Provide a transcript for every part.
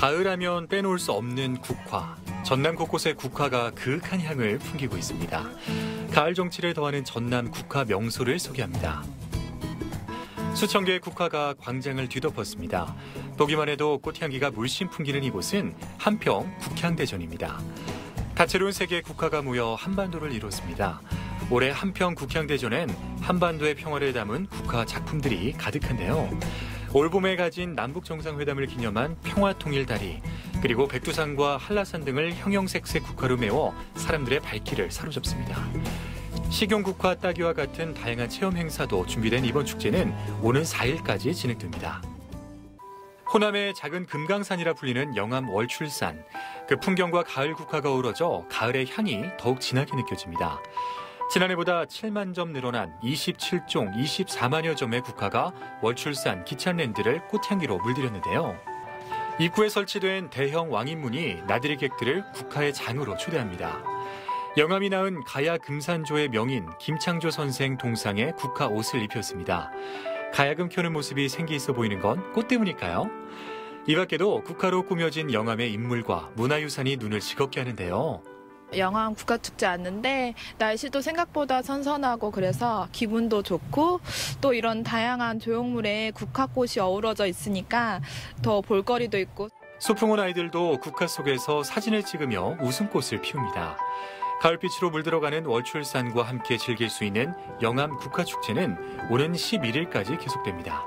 가을하면 빼놓을 수 없는 국화. 전남 곳곳에 국화가 그윽한 향을 풍기고 있습니다. 가을 정취를 더하는 전남 국화 명소를 소개합니다. 수천 개의 국화가 광장을 뒤덮었습니다. 보기만 해도 꽃향기가 물씬 풍기는 이곳은 한평 국향대전입니다. 다채로운 세 개의 국화가 모여 한반도를 이뤘습니다. 올해 한평 국향대전엔 한반도의 평화를 담은 국화 작품들이 가득한데요. 올봄에 가진 남북정상회담을 기념한 평화통일다리, 그리고 백두산과 한라산 등을 형형색색 국화로 메워 사람들의 발길을 사로잡습니다. 식용국화 따기와 같은 다양한 체험 행사도 준비된 이번 축제는 오는 4일까지 진행됩니다. 호남의 작은 금강산이라 불리는 영암 월출산. 그 풍경과 가을 국화가 어우러져 가을의 향이 더욱 진하게 느껴집니다. 지난해보다 7만 점 늘어난 27종 24만여 점의 국화가 월출산 기찬랜드를 꽃향기로 물들였는데요. 입구에 설치된 대형 왕인문이 나들이객들을 국화의 장으로 초대합니다. 영암이 낳은 가야 금산조의 명인 김창조 선생 동상에 국화 옷을 입혔습니다. 가야금 켜는 모습이 생기 있어 보이는 건 꽃 때문일까요? 이 밖에도 국화로 꾸며진 영암의 인물과 문화유산이 눈을 즐겁게 하는데요. 영암 국화축제 왔는데 날씨도 생각보다 선선하고 그래서 기분도 좋고 또 이런 다양한 조형물에 국화꽃이 어우러져 있으니까 더 볼거리도 있고. 소풍 온 아이들도 국화 속에서 사진을 찍으며 웃음꽃을 피웁니다. 가을빛으로 물들어가는 월출산과 함께 즐길 수 있는 영암 국화축제는 오는 11일까지 계속됩니다.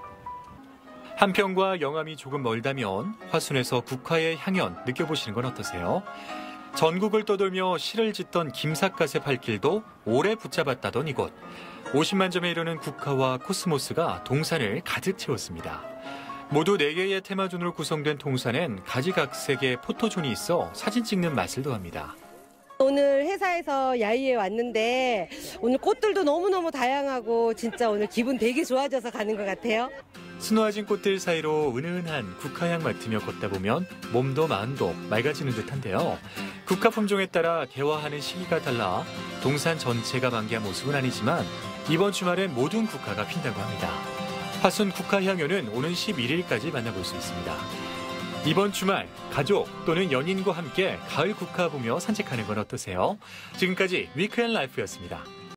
한평과 영암이 조금 멀다면 화순에서 국화의 향연 느껴보시는 건 어떠세요? 전국을 떠돌며 시를 짓던 김삿갓의 발길도 오래 붙잡았다던 이곳. 50만 점에 이르는 국화와 코스모스가 동산을 가득 채웠습니다. 모두 4개의 테마존으로 구성된 동산엔 가지각색의 포토존이 있어 사진 찍는 맛을 더합니다. 오늘 회사에서 야유회 왔는데 오늘 꽃들도 너무너무 다양하고 진짜 오늘 기분 되게 좋아져서 가는 것 같아요. 스노아진 꽃들 사이로 은은한 국화향 맡으며 걷다 보면 몸도 마음도 맑아지는 듯한데요. 국화 품종에 따라 개화하는 시기가 달라 동산 전체가 만개한 모습은 아니지만 이번 주말엔 모든 국화가 핀다고 합니다. 화순 국화향연은 오는 11일까지 만나볼 수 있습니다. 이번 주말 가족 또는 연인과 함께 가을 국화 보며 산책하는 건 어떠세요? 지금까지 위크앤라이프였습니다.